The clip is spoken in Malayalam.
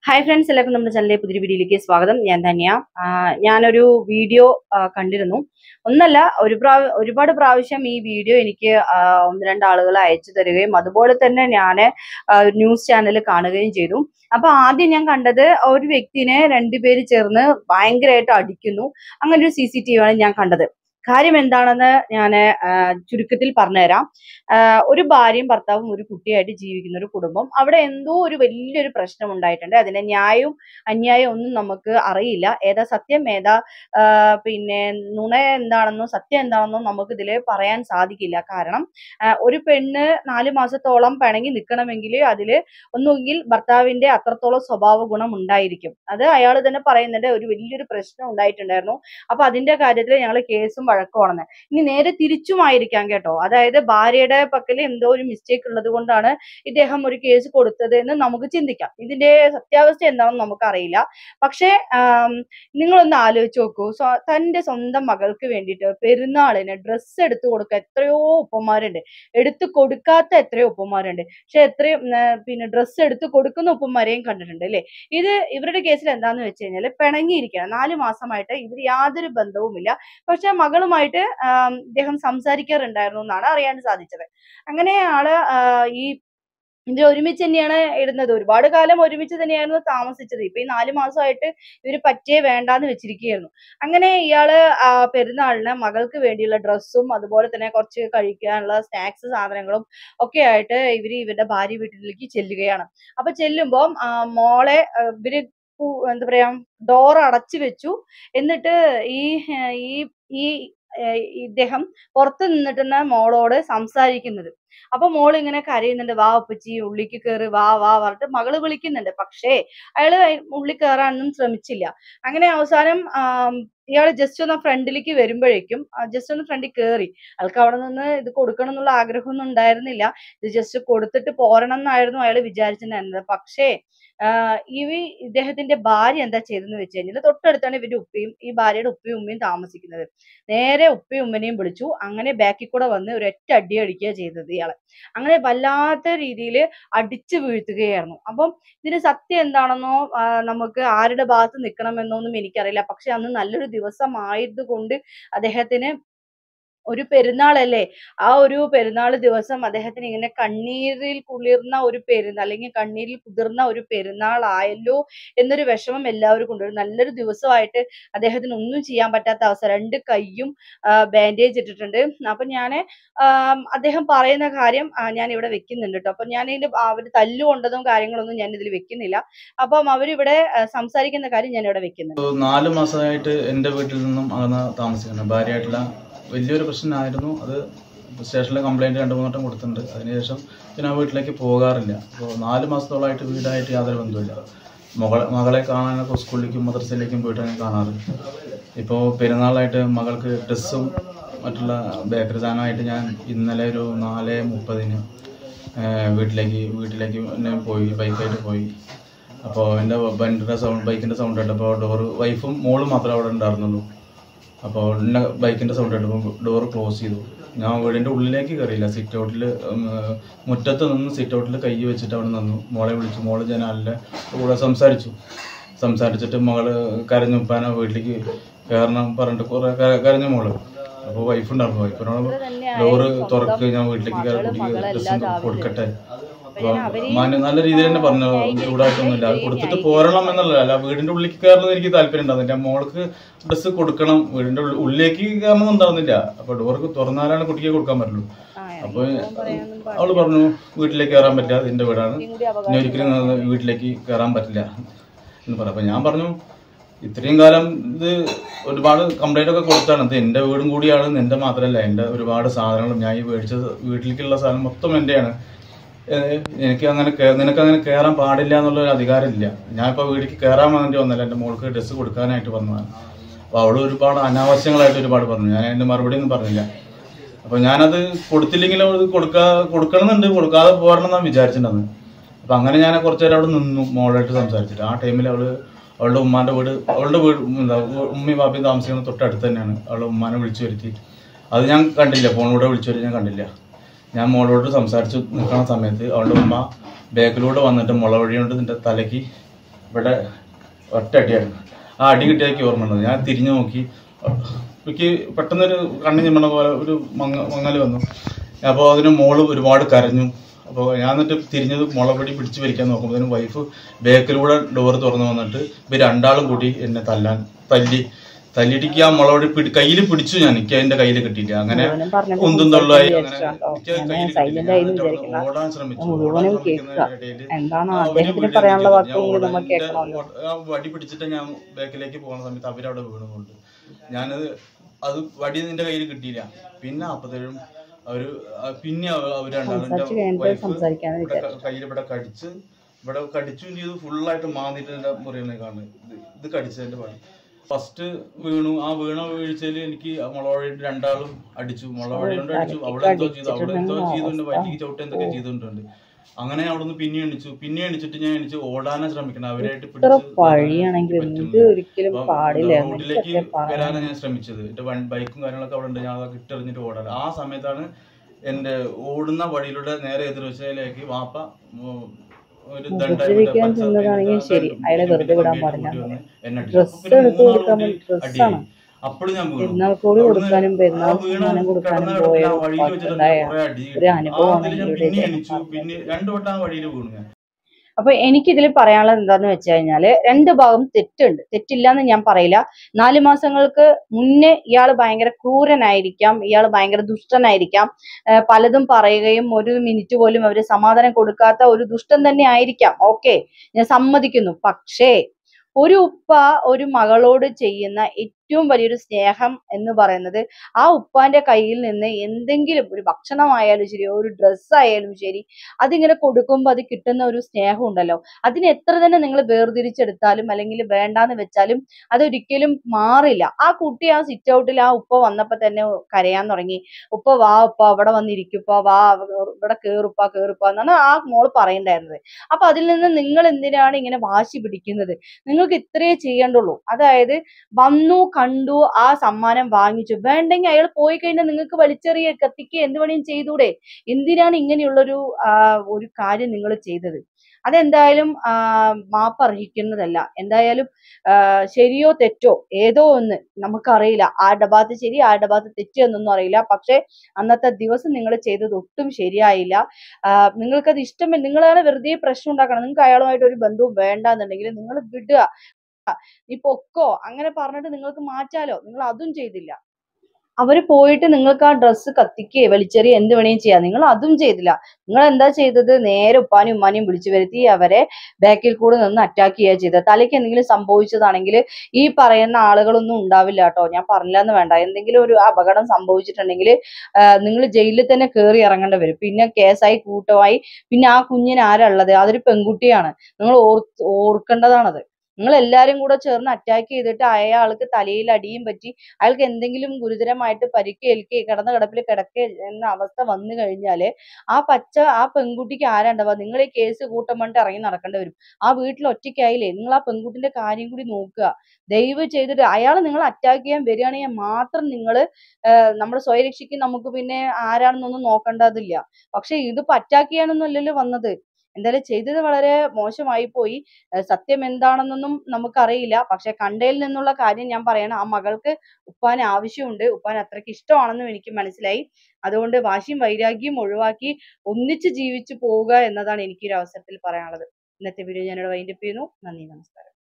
ഹായ് ഫ്രണ്ട്സ്, എല്ലാവർക്കും നമ്മുടെ ചാനലിലെ പുതിയൊരു വീഡിയോയിലേക്ക് സ്വാഗതം. ഞാൻ ധന്യ. ഞാനൊരു വീഡിയോ കണ്ടിരുന്നു. ഒന്നല്ല, ഒരുപാട് പ്രാവശ്യം ഈ വീഡിയോ എനിക്ക് ഒന്ന് രണ്ട് ആളുകൾ അയച്ചു തരികയും അതുപോലെ തന്നെ ഞാൻ ന്യൂസ് ചാനൽ കാണുകയും ചെയ്തു. അപ്പൊ ആദ്യം ഞാൻ കണ്ടത് ഒരു വ്യക്തിനെ രണ്ടുപേര് ചേർന്ന് ഭയങ്കരമായിട്ട് അടിക്കുന്നു. അങ്ങനെ ഒരു CCTV ആണ് ഞാൻ കണ്ടത്. കാര്യം എന്താണെന്ന് ഞാൻ ചുരുക്കത്തിൽ പറഞ്ഞുതരാം. ഒരു ഭാര്യയും ഭർത്താവും ഒരു കുട്ടിയായിട്ട് ജീവിക്കുന്ന ഒരു കുടുംബം. അവിടെ എന്തോ ഒരു വലിയൊരു പ്രശ്നം ഉണ്ടായിട്ടുണ്ട്. അതിന്റെ ന്യായവും അന്യായവും ഒന്നും നമുക്ക് അറിയില്ല. ഏതാ സത്യം, ഏതാ പിന്നെ നുണ എന്താണെന്നോ സത്യം എന്താണെന്നോ നമുക്ക് ഇതിൽ പറയാൻ സാധിക്കില്ല. കാരണം ഒരു പെണ്ണ് 4 മാസത്തോളം പിണങ്ങി നിൽക്കണമെങ്കിൽ അതിൽ ഒന്നുകിൽ ഭർത്താവിന്റെ അത്രത്തോളം സ്വഭാവ ഗുണം ഉണ്ടായിരിക്കും. അത് അയാൾ തന്നെ പറയുന്നുണ്ട്. ഒരു വലിയൊരു പ്രശ്നം ഉണ്ടായിട്ടുണ്ടായിരുന്നു. അപ്പൊ അതിന്റെ കാര്യത്തിൽ ഞങ്ങൾ കേസും വഴക്കുമാണെന്ന്. ഇനി നേരെ തിരിച്ചുമായിരിക്കാം കേട്ടോ. അതായത് ഭാര്യയുടെ പക്കൽ എന്തോ ഒരു മിസ്റ്റേക്ക് ഉള്ളത് കൊണ്ടാണ് ഇദ്ദേഹം ഒരു കേസ് കൊടുത്തത് എന്ന് നമുക്ക് ചിന്തിക്കാം. ഇതിന്റെ സത്യാവസ്ഥ എന്താണെന്ന് നമുക്കറിയില്ല. പക്ഷേ നിങ്ങളൊന്ന് ആലോചിച്ച് നോക്കൂ. തന്റെ സ്വന്തം മകൾക്ക് വേണ്ടിയിട്ട് പെരുന്നാളിന് ഡ്രസ്സ് എടുത്തു കൊടുക്കാൻ എത്രയോ ഉപ്പന്മാരുണ്ട്, എടുത്തു കൊടുക്കാത്ത എത്രയോ ഉപ്പന്മാരുണ്ട്. പക്ഷെ എത്രയും പിന്നെ ഡ്രസ്സ് എടുത്തു കൊടുക്കുന്ന ഉപ്പന്മാരെയും കണ്ടിട്ടുണ്ട് അല്ലേ. ഇവരുടെ കേസിൽ എന്താന്ന് വെച്ച് കഴിഞ്ഞാൽ പിണങ്ങിയിരിക്കുകയാണ്. 4 മാസമായിട്ട് ഇവർ യാതൊരു ബന്ധവുമില്ല. പക്ഷെ മകളുമായിട്ട് ഇദ്ദേഹം സംസാരിക്കാറുണ്ടായിരുന്നു എന്നാണ് അറിയാൻ സാധിച്ചത്. അങ്ങനെ ആള് ഇത് ഒരുമിച്ച് തന്നെയാണ് ഇടുന്നത്. ഒരുപാട് കാലം ഒരുമിച്ച് തന്നെയായിരുന്നു താമസിച്ചത്. ഇപ്പൊ ഈ 4 മാസമായിട്ട് ഇവര് പറ്റേ വേണ്ടാന്ന് വെച്ചിരിക്കുകയായിരുന്നു. അങ്ങനെ ഇയാള് പെരുന്നാളിന് മകൾക്ക് വേണ്ടിയുള്ള ഡ്രസ്സും അതുപോലെ തന്നെ കുറച്ച് കഴിക്കാനുള്ള സ്നാക്സ് സാധനങ്ങളും ഒക്കെ ആയിട്ട് ഇവരുടെ ഭാര്യ വീട്ടിലേക്ക് ചെല്ലുകയാണ്. അപ്പൊ ചെല്ലുമ്പോൾ മോളെ ഇവര് എന്താ പറയാ, ഡോർ അടച്ചു വെച്ചു. എന്നിട്ട് ഈ ഈ ഈ ഇദ്ദേഹം പുറത്ത് നിന്നിട്ടാണ് മോളോട് സംസാരിക്കുന്നത്. അപ്പൊ മോൾ ഇങ്ങനെ കരയുന്നുണ്ട്. വാ ഉപ്പച്ചി, ഉള്ളിക്ക് കയറി വാ വാ പറഞ്ഞിട്ട് മകള് വിളിക്കുന്നുണ്ട്. പക്ഷേ അയാള് ഉള്ളിൽ കയറാനൊന്നും ശ്രമിച്ചില്ല. അങ്ങനെ അവസാനം ഇയാള് ജസ്റ്റ് ഒന്ന് ഫ്രണ്ടിലേക്ക് വരുമ്പോഴേക്കും ജസ്റ്റ് ഒന്ന് ഫ്രണ്ടിൽ കയറി. അയാൾക്ക് അവിടെ നിന്ന് ഇത് കൊടുക്കണം എന്നുള്ള ആഗ്രഹമൊന്നും ഉണ്ടായിരുന്നില്ല. ഇത് ജസ്റ്റ് കൊടുത്തിട്ട് പോരണം എന്നായിരുന്നു അയാൾ വിചാരിച്ചിട്ടുണ്ടായിരുന്നത്. പക്ഷേ ഇദ്ദേഹത്തിന്റെ ഭാര്യ എന്താ ചെയ്തെന്ന് വെച്ച് കഴിഞ്ഞാൽ, തൊട്ടടുത്താണ് ഇവരുടെ ഉപ്പയും ഈ ഭാര്യയുടെ ഉപ്പയും ഉമ്മയും താമസിക്കുന്നത്. നേരെ ഉപ്പയും ഉമ്മനെയും വിളിച്ചു. അങ്ങനെ ബാക്കിൽ കൂടെ വന്ന് ഒരൊറ്റ അടി അടിക്കുക ചെയ്തത് ഇയാളെ. അങ്ങനെ വല്ലാത്ത രീതിയിൽ അടിച്ചു വീഴ്ത്തുകയായിരുന്നു. അപ്പം ഇതിന് സത്യം എന്താണെന്നോ നമുക്ക് ആരുടെ ഭാഗത്ത് നിൽക്കണമെന്നൊന്നും എനിക്കറിയില്ല. പക്ഷെ അന്ന് നല്ലൊരു ദിവസമായത് കൊണ്ട് അദ്ദേഹത്തിന് ഒരു പെരുന്നാളല്ലേ, ആ ഒരു പെരുന്നാൾ ദിവസം അദ്ദേഹത്തിന് ഇങ്ങനെ കണ്ണീരിൽ കുളിർന്ന ഒരു പെരുന്നാൾ, അല്ലെങ്കിൽ കണ്ണീരിൽ കുതിർന്ന ഒരു പെരുന്നാൾ ആയല്ലോ എന്നൊരു വിഷമം എല്ലാവർക്കും ഉണ്ട്. ഒരു നല്ലൊരു ദിവസമായിട്ട് അദ്ദേഹത്തിന് ഒന്നും ചെയ്യാൻ പറ്റാത്ത അവസ്ഥ. 2 കൈയും ബാൻഡേജ് ഇട്ടിട്ടുണ്ട്. അപ്പൊ ഞാൻ അദ്ദേഹം പറയുന്ന കാര്യം ഞാൻ ഇവിടെ വെക്കുന്നുണ്ട് കേട്ടോ. അപ്പൊ ഞാൻ ഇതിൽ അവർ തല്ലുകൊണ്ടതും കാര്യങ്ങളൊന്നും ഞാൻ ഇതിൽ വെക്കുന്നില്ല. അപ്പം അവരിവിടെ സംസാരിക്കുന്ന കാര്യം ഞാൻ ഇവിടെ വെക്കുന്നുണ്ട്. 4 മാസമായിട്ട് എൻ്റെ വീട്ടിൽ നിന്നും അകന്ന് താമസിക്കുന്നത്. ഭാര്യയായിട്ടുള്ള വലിയൊരു പ്രശ്നമായിരുന്നു അത്. സ്റ്റേഷനിൽ കംപ്ലൈൻറ്റ് 2-3 വട്ടം കൊടുത്തിട്ടുണ്ട്. അതിനുശേഷം പിന്നെ ആ വീട്ടിലേക്ക് പോകാറില്ല. അപ്പോൾ 4 മാസത്തോളമായിട്ട് വീടായിട്ട് യാതൊരു ബന്ധമില്ല. മകളെ കാണാനൊക്കെ സ്കൂളിലേക്കും മദ്രസയിലേക്കും പോയിട്ടാണ് കാണാറ്. ഇപ്പോൾ പെരുന്നാളായിട്ട് മകൾക്ക് ഡ്രസ്സും മറ്റുള്ള ബേക്കറി സാധനമായിട്ട് ഞാൻ ഇന്നലെ ഒരു 4:30 വീട്ടിലേക്ക് എന്നെ പോയി, ബൈക്കായിട്ട് പോയി. അപ്പോൾ എൻ്റെ ബൈക്കിൻ്റെ സൗണ്ട് കേട്ടപ്പോൾ വൈഫും മോളും മാത്രമേ അവിടെ ഉണ്ടായിരുന്നുള്ളൂ. അപ്പോൾ എൻ്റെ ബൈക്കിൻ്റെ സൗണ്ട് കേട്ടപ്പോൾ ഡോർ ക്ലോസ് ചെയ്തു. ഞാൻ വീടിൻ്റെ ഉള്ളിലേക്ക് കയറിയില്ല. സിറ്റ് ഔട്ടിൽ മുറ്റത്ത് നിന്ന് സിറ്റ് ഔട്ടിൽ കൈ വെച്ചിട്ട് അവിടെ നിന്നു. മോളെ വിളിച്ചു. മോള് ജനാലിൻ്റെ കൂടെ സംസാരിച്ചിട്ട് മകള് കരഞ്ഞു. ഉപ്പാനെ വീട്ടിലേക്ക് കയറണം പറഞ്ഞിട്ട് കുറെ കരഞ്ഞ മോള്. അപ്പോൾ വൈഫുണ്ടായിരുന്നു. വൈഫിനോട് ഡോറ് തുറക്ക്, ഞാൻ വീട്ടിലേക്ക് കയറി കുട്ടിക്ക് ഡ്രസ്സ് കൊടുക്കട്ടെ. നല്ല രീതിയിൽ തന്നെ പറഞ്ഞു. ചൂടായിട്ടൊന്നുമില്ല. കൊടുത്തിട്ട് പോരണം എന്നുള്ളതല്ല, വീടിന്റെ ഉള്ളിലേക്ക് കയറുന്നത് എനിക്ക് താല്പര്യം ഉണ്ടാകുന്നില്ല. മോൾക്ക് ഡ്രസ്സ് കൊടുക്കണം. വീടിന്റെ ഉള്ളിലേക്ക് കയറണം ഉണ്ടാകുന്നില്ല. അപ്പൊ ഡോർക്ക് തുറന്നാലാണ് കുട്ടിക്ക് കൊടുക്കാൻ പറ്റുള്ളൂ. അപ്പൊ അവള് പറഞ്ഞു വീട്ടിലേക്ക് കയറാൻ പറ്റില്ല, ഇതിന്റെ വീടാണ്, ഇനി ഒരിക്കലും വീട്ടിലേക്ക് കയറാൻ പറ്റില്ല എന്ന് പറഞ്ഞു. അപ്പൊ ഞാൻ പറഞ്ഞു, ഇത്രയും കാലം ഇത് ഒരുപാട് കംപ്ലൈന്റ് ഒക്കെ കൊടുത്താണ്. ഇത് എന്റെ വീടും കൂടിയാണ്, എന്റെ മാത്രമല്ല, എന്റെ ഒരുപാട് സാധനങ്ങളും ഞാൻ ഈ മേടിച്ച വീട്ടിലേക്കുള്ള സാധനം മൊത്തം എന്റെയാണ്. നിനക്കങ്ങനെ കയറാൻ പാടില്ല എന്നുള്ളൊരു അധികാരമില്ല. ഞാനിപ്പോൾ വീട്ടിലേക്ക് കയറാൻ വേണ്ടി വന്നല്ല, എൻ്റെ മോൾക്ക് ഡ്രസ്സ് കൊടുക്കാനായിട്ട് വന്നതാണ്. അപ്പോൾ അവൾ ഒരുപാട് അനാവശ്യങ്ങളായിട്ട് ഒരുപാട് പറഞ്ഞു. ഞാൻ അതിൻ്റെ മറുപടി ഒന്നും പറഞ്ഞില്ല. അപ്പോൾ ഞാനത് കൊടുത്തില്ലെങ്കിലും അത് കൊടുക്കണമെന്നുണ്ട്, കൊടുക്കാതെ പോരണം എന്നാണ് വിചാരിച്ചിട്ടുണ്ടെന്ന്. അപ്പം അങ്ങനെ ഞാൻ കുറച്ച് നേരം അവിടെ നിന്നു മോളായിട്ട് സംസാരിച്ചിട്ട്. ആ ടൈമിൽ അവളുടെ ഉമ്മാൻ്റെ വീട്, ഉമ്മയും പാപ്പയും താമസിക്കുന്നത് തൊട്ടടുത്ത് തന്നെയാണ്. അവളുടെ ഉമ്മാനെ വിളിച്ചു വരുത്തി. അത് ഞാൻ കണ്ടില്ല, ഫോണിലൂടെ വിളിച്ചു വരുത്തി ഞാൻ കണ്ടില്ല. ഞാൻ മോളോട് സംസാരിച്ച് നിൽക്കുന്ന സമയത്ത് അവളുടെ ഉമ്മ ബാക്കിലൂടെ വന്നിട്ട് മുള വഴി കൊണ്ട് നിന്റെ തലയ്ക്ക് ഇവിടെ ഒറ്റ അടിയായിരുന്നു. ആ അടി കിട്ടിയാക്കി ഓർമ്മ ഉണ്ടത്. ഞാൻ തിരിഞ്ഞു നോക്കി, എനിക്ക് പെട്ടെന്നൊരു കണ്ണു ചിമ്മണ പോലെ ഒരു മങ്ങൽ വന്നു. അപ്പോൾ അതിന് മോള് ഒരുപാട് കരഞ്ഞു. അപ്പോൾ ഞാൻ എന്നിട്ട് തിരിഞ്ഞത് മുളപൊടി പിടിച്ച് വലിക്കാൻ നോക്കുമ്പോൾ വൈഫ് ബേക്കിലൂടെ ഡോറ് തുറന്നു വന്നിട്ട് ഇവർ രണ്ടാളും കൂടി എന്നെ തല്ലിടിക്ക് ആ മുളപൊടി കയ്യിൽ പിടിച്ചു. ഞാൻ എനിക്ക് അതിന്റെ കയ്യിൽ കിട്ടിയില്ല. അങ്ങനെ ഒന്നും തൊള്ളായി. ഓടാൻ ശ്രമിച്ചു. വടി പിടിച്ചിട്ട് ഞാൻ ബാക്കിലേക്ക് പോകുന്ന സമയത്ത് അവരവിടെ വീണുകൊണ്ട് ഞാനത് വടി നിന്റെ കയ്യിൽ കിട്ടിയില്ല. പിന്നെ അപ്പത്തേഴും പിന്നെ അവര് രണ്ടാളും കയ്യിൽ ഇവിടെ കടിച്ചും ചെയ്തു. ഫുള്ളായിട്ട് മാന്നിട്ട് എന്റെ മുറിയിൽ കാണുന്നത് ഇത് കടിച്ചതിന്റെ പണി. ഫസ്റ്റ് വീണു. ആ വീണ വീഴ്ചയിൽ എനിക്ക് മുളവഴി രണ്ടാളും അടിച്ചു. മുളവഴി കൊണ്ട് അടിച്ചു. അവിടെ എന്തോ ചെയ്തു. വൈകിട്ട് ചവിട്ട് എന്തൊക്കെ ചെയ്തിട്ടുണ്ട്. അങ്ങനെ അവിടെ നിന്ന് പിന്നെ എണിച്ചിട്ട് ഞാൻ ഓടാനാ ശ്രമിക്കണം. അവരായിട്ട് റോഡിലേക്ക് വരാനാണ് ഞാൻ ശ്രമിച്ചത്. എന്റെ ബൈക്കും കാര്യങ്ങളൊക്കെ അവിടെ ഉണ്ട്. ഞാൻ അതൊക്കെ ഇട്ടെറിഞ്ഞിട്ട് ഓടാൻ. ആ സമയത്താണ് എന്റെ ഓടുന്ന വഴിയിലൂടെ നേരെ എതിർവശയിലേക്ക് വാപ്പ ഒരു അപ്പോഴും ഞാൻ പിന്നെ രണ്ടു വട്ടം ആ വഴിയിൽ വീണു ഞാൻ. അപ്പൊ എനിക്കിതിൽ പറയാനുള്ളത് എന്താന്ന് വെച്ച് കഴിഞ്ഞാല് രണ്ട് ഭാഗം തെറ്റില്ല എന്ന് ഞാൻ പറയില്ല. 4 മാസങ്ങൾക്ക് മുന്നേ ഇയാൾ ഭയങ്കര ക്രൂരനായിരിക്കാം, ഇയാൾ ഭയങ്കര ദുഷ്ടനായിരിക്കാം, പലതും പറയുകയും ഒരു മിനിറ്റ് പോലും അവര് സമാധാനം കൊടുക്കാത്ത ഒരു ദുഷ്ടൻ തന്നെ ആയിരിക്കാം. ഓക്കെ, ഞാൻ സമ്മതിക്കുന്നു. പക്ഷേ ഒരു ഉപ്പ ഒരു മകളോട് ചെയ്യുന്ന ഏറ്റവും വലിയൊരു സ്നേഹം എന്ന് പറയുന്നത് ആ ഉപ്പാന്റെ കയ്യിൽ നിന്ന് എന്തെങ്കിലും ഒരു ഭക്ഷണമായാലും ശരി, ഒരു ഡ്രസ്സ് ആയാലും ശരി, അതിങ്ങനെ കൊടുക്കുമ്പോൾ അത് കിട്ടുന്ന ഒരു സ്നേഹം ഉണ്ടല്ലോ, അതിന് എത്ര തന്നെ നിങ്ങൾ വേർതിരിച്ചെടുത്താലും അല്ലെങ്കിൽ വേണ്ടാന്ന് വെച്ചാലും അതൊരിക്കലും മാറില്ല. ആ കുട്ടി ആ സിറ്റ് ഔട്ടിൽ ആ ഉപ്പ വന്നപ്പോ തന്നെ കരയാൻ തുടങ്ങി. ഉപ്പ വാ, ഉപ്പ അവിടെ വന്നിരിക്കുപ്പ, വാ ഇവിടെ കേറുപ്പ എന്നാണ് ആ മോള് പറയണ്ടായിരുന്നത്. അപ്പൊ അതിൽ നിന്ന് നിങ്ങൾ എന്തിനാണ് ഇങ്ങനെ വാശി പിടിക്കുന്നത്? നിങ്ങൾക്ക് ഇത്രയേ ചെയ്യേണ്ടുള്ളൂ. അതായത് വന്നു, കണ്ടു, ആ സമ്മാനം വാങ്ങിച്ചു, വേണ്ടെങ്കിൽ അയാൾ പോയി കഴിഞ്ഞാൽ നിങ്ങൾക്ക് വലിച്ചെറിയ, കത്തിക്കുക, എന്ത് വേണേലും ചെയ്തൂടെ? എന്തിനാണ് ഇങ്ങനെയുള്ളൊരു ഒരു കാര്യം നിങ്ങൾ ചെയ്തത്? അതെന്തായാലും മാപ്പർഹിക്കുന്നതല്ല. എന്തായാലും ശരിയോ തെറ്റോ ഏതോ ഒന്ന് നമുക്കറിയില്ല. ആരുടെ ഭാഗത്ത് ശരി, ആരുടെ ഭാഗത്ത് തെറ്റ് എന്നൊന്നും അറിയില്ല. പക്ഷെ അന്നത്തെ ദിവസം നിങ്ങൾ ചെയ്തത് ഒട്ടും ശരിയായില്ല. നിങ്ങൾക്കത് ഇഷ്ടമില്ല, നിങ്ങളാണ് വെറുതെ പ്രശ്നം ഉണ്ടാക്കണം. നിങ്ങൾക്ക് അയാളുമായിട്ട് ഒരു ബന്ധവും വേണ്ടാന്നുണ്ടെങ്കിൽ നിങ്ങൾ വിടുക. നീ പൊക്കോ അങ്ങനെ പറഞ്ഞിട്ട് നിങ്ങൾക്ക് മാറ്റാലോ. നിങ്ങൾ അതും ചെയ്തില്ല. അവര് പോയിട്ട് നിങ്ങൾക്ക് ആ ഡ്രസ്സ് കത്തിക്കുകയോ വലിച്ചെറിയോ എന്ത് വേണേലും ചെയ്യാം. നിങ്ങൾ അതും ചെയ്തില്ല. നിങ്ങൾ എന്താ ചെയ്തത്? നേരെ ഉപ്പാനും ഉമ്മാനെയും വിളിച്ചു വരുത്തി അവരെ ബാക്കിൽ കൂടെ നിന്ന് അറ്റാക്ക് ചെയ്യുക ചെയ്തത്. തലയ്ക്ക് എന്തെങ്കിലും സംഭവിച്ചതാണെങ്കിൽ ഈ പറയുന്ന ആളുകളൊന്നും ഉണ്ടാവില്ല കേട്ടോ. ഞാൻ പറഞ്ഞില്ലെന്ന് വേണ്ട. എന്തെങ്കിലും ഒരു അപകടം സംഭവിച്ചിട്ടുണ്ടെങ്കിൽ നിങ്ങൾ ജയിലിൽ തന്നെ കയറി ഇറങ്ങേണ്ടി വരും. പിന്നെ കേസായി കൂട്ടമായി. പിന്നെ ആ കുഞ്ഞിന് ആരാ ഉള്ളത്? അതൊരു പെൺകുട്ടിയാണ്. നിങ്ങൾ ഓർക്കേണ്ടതാണത്. നിങ്ങൾ എല്ലാരും കൂടെ ചേർന്ന് അറ്റാക്ക് ചെയ്തിട്ട് അയാൾക്ക് തലയിൽ അടിയും പറ്റി അയാൾക്ക് എന്തെങ്കിലും ഗുരുതരമായിട്ട് പരിക്കേൽക്കുകയോ കിടന്ന കിടപ്പിൽ കിടക്കുക എന്ന അവസ്ഥ വന്നു കഴിഞ്ഞാല് ആ പെൺകുട്ടിക്ക് ആരാണ്ടവാ? നിങ്ങൾ ഈ കേസ് കൂട്ടം പറഞ്ഞിട്ട് ഇറങ്ങി നടക്കേണ്ടി വരും. ആ വീട്ടിൽ ഒറ്റയ്ക്കായില്ലേ? നിങ്ങൾ ആ പെൺകുട്ടിന്റെ കാര്യം കൂടി നോക്കുക. ദയവ് ചെയ്തിട്ട് അയാൾ നിങ്ങൾ അറ്റാക്ക് ചെയ്യാൻ വരികയാണെങ്കിൽ മാത്രം നിങ്ങൾ നമ്മുടെ സ്വയരക്ഷയ്ക്ക് നമുക്ക് പിന്നെ ആരാണെന്നൊന്നും നോക്കേണ്ടതില്ല. പക്ഷെ ഇതിപ്പോ അറ്റാക്ക് ചെയ്യാനൊന്നും അല്ലല്ലോ വന്നത്. എന്തായാലും ചെയ്തത് വളരെ മോശമായി പോയി. സത്യം എന്താണെന്നൊന്നും നമുക്കറിയില്ല. പക്ഷെ കണ്ടതിൽ നിന്നുള്ള കാര്യം ഞാൻ പറയണം. ആ മകൾക്ക് ഉപ്പാന് ആവശ്യമുണ്ട്. ഉപ്പാന് അത്രയ്ക്ക് ഇഷ്ടമാണെന്നും എനിക്ക് മനസ്സിലായി. അതുകൊണ്ട് വാശിയും വൈരാഗ്യവും ഒഴിവാക്കി ഒന്നിച്ച് ജീവിച്ചു പോവുക എന്നതാണ് എനിക്ക് ഈ ഒരു അവസരത്തിൽ പറയാനുള്ളത്. ഇന്നത്തെ വീഡിയോ ഞാനിവിടെ വൈൻഡപ്പ് ചെയ്യുന്നു. നന്ദി, നമസ്കാരം.